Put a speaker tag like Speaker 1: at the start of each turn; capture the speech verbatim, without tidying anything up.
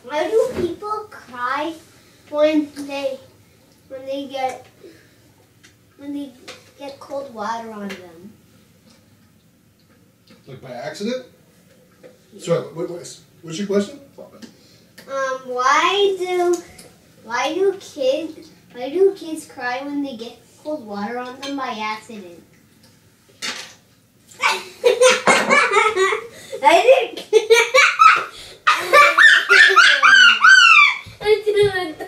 Speaker 1: Why do people cry when they when they get when they get cold water on them?
Speaker 2: Like by accident? Yeah. Sorry, what, what, what's your question?
Speaker 1: Um, why do why do kids why do kids cry when they get cold water on them by accident? I didn't. I didn't.